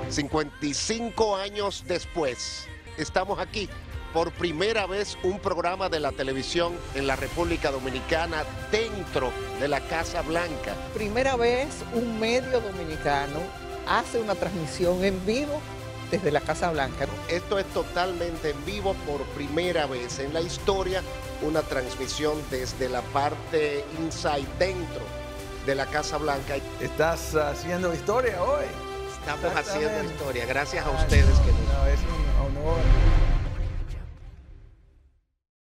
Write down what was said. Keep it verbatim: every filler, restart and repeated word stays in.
cincuenta y cinco años después, estamos aquí. Por primera vez un programa de la televisión en la República Dominicana dentro de la Casa Blanca. Primera vez un medio dominicano hace una transmisión en vivo desde la Casa Blanca. Esto es totalmente en vivo por primera vez en la historia, una transmisión desde la parte inside dentro de la Casa Blanca. Estás haciendo historia hoy. Estamos haciendo historia, gracias a ustedes que nos... No, es un honor.